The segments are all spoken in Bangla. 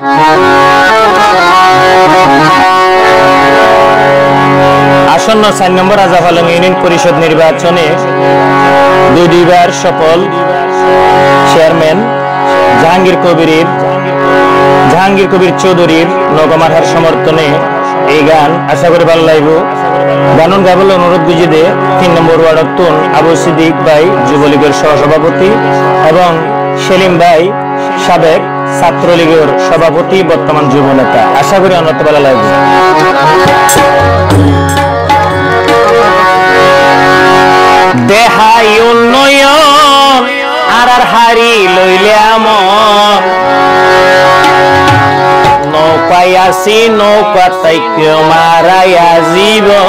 আসন্ন 4 নম্বর রাজাপালং ইউনিয়ন পরিষদ নির্বাচনে দুইবার সফল চেয়ারম্যান জাহাঙ্গীর কবির চৌধুরীর নগমাঠার সমর্থনে এই গান আশা করি ভালো লাগবে। গানন গাইবলে অনুরোধ গুজি দে 3 নম্বর ওয়ার্ডত তুন আবু সিদ্দিক ভাই যুবলীগের সহসভাপতি এবং সেলিম ভাই সাবেক ছাত্রলীগের সভাপতি বর্তমান যুব নেতা। আশা করি অনত ভালো লাগবে। দেহাই উন্নয়ন আর হারি লইলে আমন নৌকায় আসি নৌকা তাইকে মারাইয়া জীবন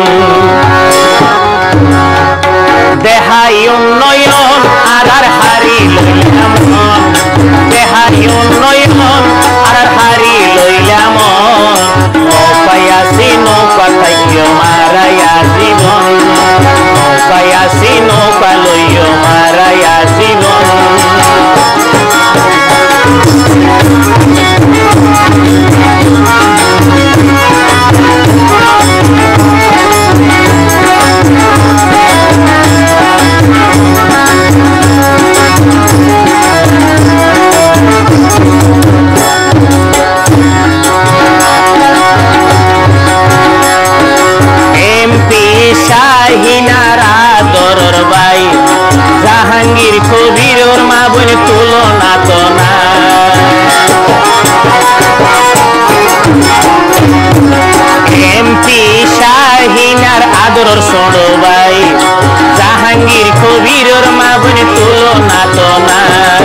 দেহাই উন্নয়ন আর হারি লইলে আমন দেহাই উন্নয়ন আর হারি লইলে আমন নৌকায় আসি নৌকা তাইকে মারাইয়া জীবন নৌকায় আসি নৌকা লইয়া মারাইয়া জীবন জাহাঙ্গীর কবির ওর মা বোন তুলনা তো না এমপি শাহিনার আদর ছোট ভাই জাহাঙ্গীর কবির ওর মা বোন তুলনা তো না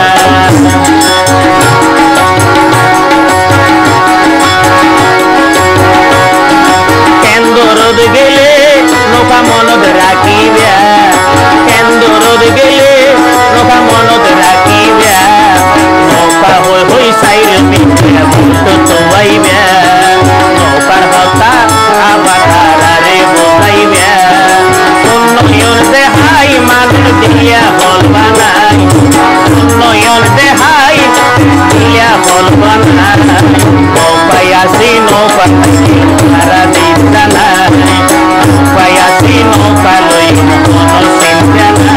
কেন্দ্রদ গেলে নৌকা মনত রাখিবা কেন্দ্রদ গেলে নৌকা মনত রাখিবা নৌকা হই হই সাইর মিঠা ভুলতো তোয়াইবা নৌকার হতা আবারে বোঝাইবা উন্নয়ন দেহাই মানুষ দিয়া হল বানাই উন্নয়ন দেহাই দিয়া হল বানাই নৌকায় আসি নৌকা সারা দিন জানাই নৌকায় আসি নৌকা লই মন চিন্তা না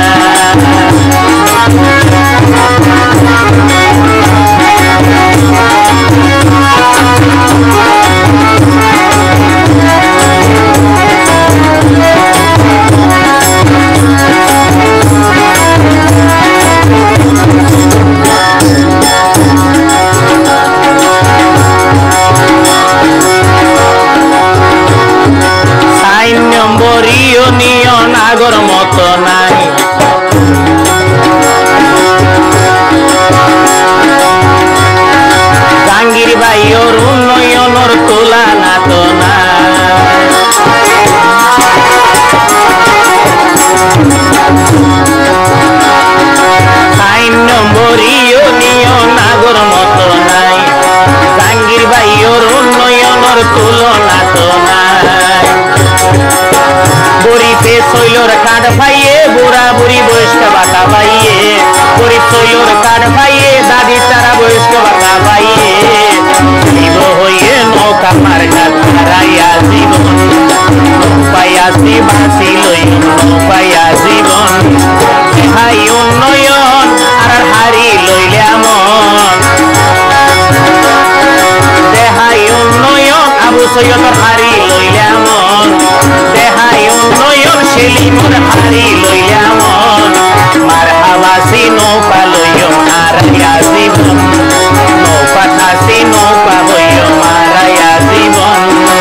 ইউনিয়ন আগর মতো নাই জাহাঙ্গীর ভাইয়ের উন্নয়নের তুলনা তো না নম্বর ইউনিয়ন আগর মতো নাই জাহাঙ্গীর ভাইয়ের উন্নয়নের তুলনা তো নাই গরিবে শৈলর কাঠ ভাইয়ে বুড়া বুড়ি বয়স্ক বাঁকা ভাইয়ে গরিব শৈলর কাঠ ভাইয়ে দাদি তারা বয়স্ক বাঁকা ভাইয়ে জীব হইয়ে নৌকা মার্কা হারাইয়া জীবন নৌকাইয়া বাঁচি লই নৌকাইয়া জীবন দেহাই উন্নয়ন আর হারি লইলে আমন দেহাই উন্নয়ন আবু সৈয়দর হারি লইলে আমন দেহাই উন্নয়ন সেলিমর হারি লইলে আমন মারহাবাসি নৌকা লইও মারাইয়া জীবন নৌকা থাসি নৌকা হইও মারাইয়া জীবন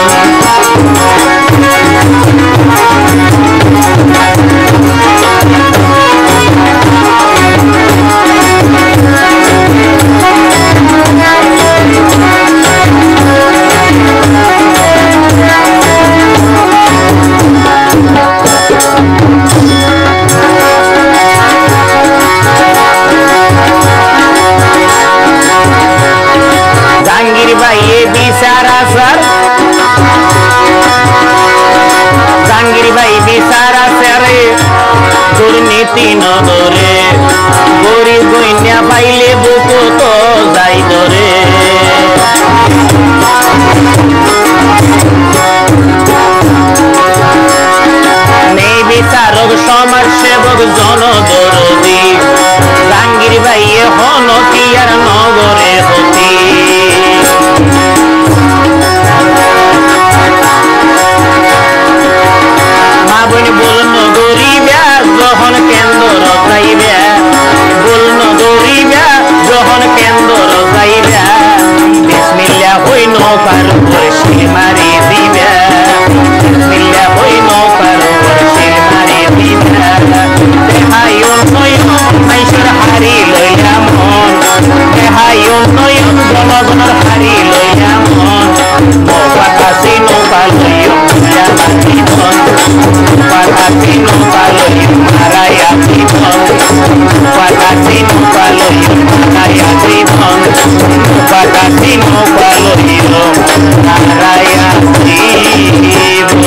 জাহাঙ্গীর ভাই বিচার আছে রে দুর্নীতি নগরে গরিব গইনা পাইলে বুকো তো যাই ধরে নেই বিচারক সমাজ সেবক জনদরদি জাহাঙ্গীর ভাইয়ে হনতিয়ার নগরে হতি মা বোন বলন গরিবা যখন কেন্দ্র যাইবা বলন গরিবা যখন কেন্দ্র যাইবা বিসমিল্লাহ হই নৌকার উপর শিল মারি দিবা বিসমিল্লাহ হই নৌকার উপর শিল মারি দিবা দেহাই উন্নয়ন মাইশের হারি লইয়া মন দেহাই উন্নয়ন জনগণের হারি লইয়া মন নৌকা কাছে নৌকা লইয়া জীবন পাতাছি নৌকা লইয়া মারাইয়া জীবন পাতাছি নৌকা লইয়া মারাইয়া জীবন পাতাছি নৌকা লইয়া মারাইয়া জীবন।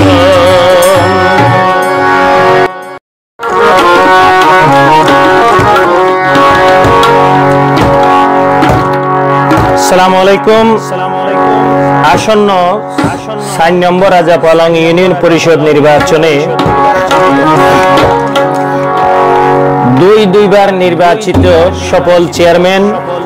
আসসালামু আলাইকুম। আসন্ন 4 নম্বর রাজাপালং ইউনিয়ন পরিষদ নির্বাচনে দুইবার নির্বাচিত সফল চেয়ারম্যান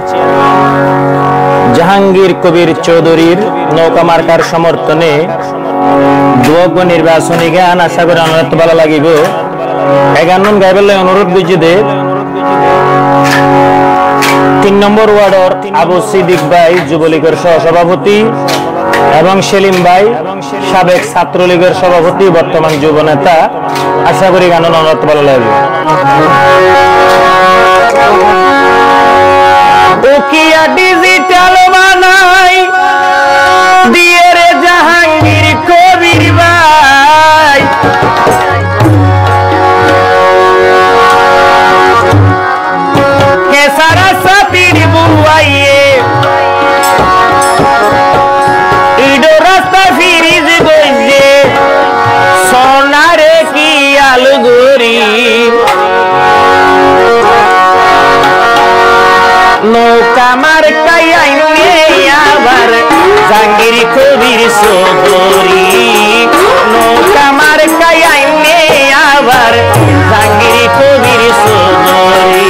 জাহাঙ্গীর কবির চৌধুরীর নৌকা মার্কার সমর্থনে দুয়োগ নির্বাচনী গান আশা করি অনেক ভালো লাগিব। 11 গাইবেলে অনুরোধ বুঝিদে 3 নম্বর ওয়ার্ডর আবু সিদ্দিক ভাই যুবলীগের সহসভাপতি এবং সেলিম ভাই সাবেক ছাত্রলীগের সভাপতি বর্তমান যুব নেতা আশা করি গান অনেক ভালো লাগবে। ওকিয়া ডিজিটাল বানাই দিয়ে রে জাহাঙ্গীর কবির ভাই কেসারা সাতির বুয়াইয়ে ইডো রাস্তা ফিরিজ গইছে সোনারে কি আলু গরি নৌকা মার্কাই আইনে আবার জাহাঙ্গীর কবির চৌধুরী নৌকা মার্কাই আইনে আবার জাহাঙ্গীর কবির চৌধুরী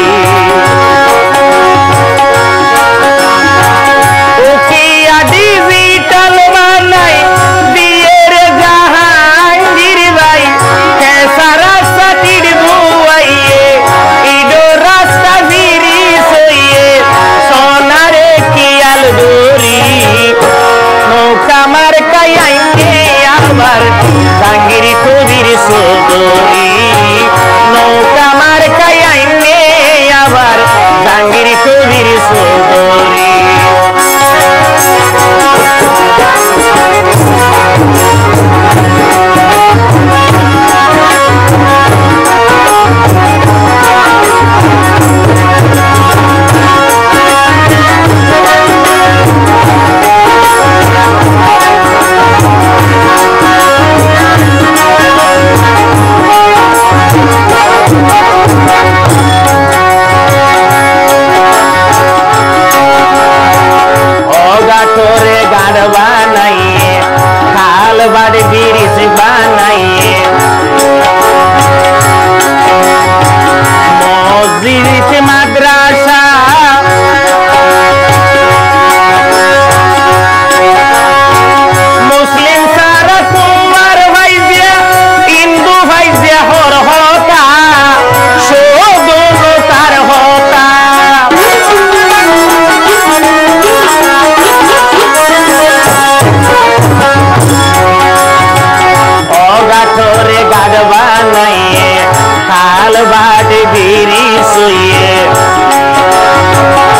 ওকিয়া ডিজিটাল বানাই দিয়ে রে জাহাঙ্গীর ভাই কেসারা সাতির বুয়াইয়ে ইডো রাস্তা ফিরিজ হইয়ে সোনারে কি আল দড়ি নৌকা মার্কাই আইনে আবার জাহাঙ্গীর কবির চৌধুরী নৌকা মার্কাই আইনে আবার জাহাঙ্গীর কবির চৌধুরী। গাঠরে গাড় বানাইয়ে খাল বাড়ি ব্রিজ বানাইয়ে মসজিদ মাদ্রাসা মুসলিম সারা কুমার ভাইজে হিন্দু ভাইজে হর হতা শোধন তার হতা গাঠরে গাড় বানাইয়ে খাল বাড়ি ব্রিজ হইয়ে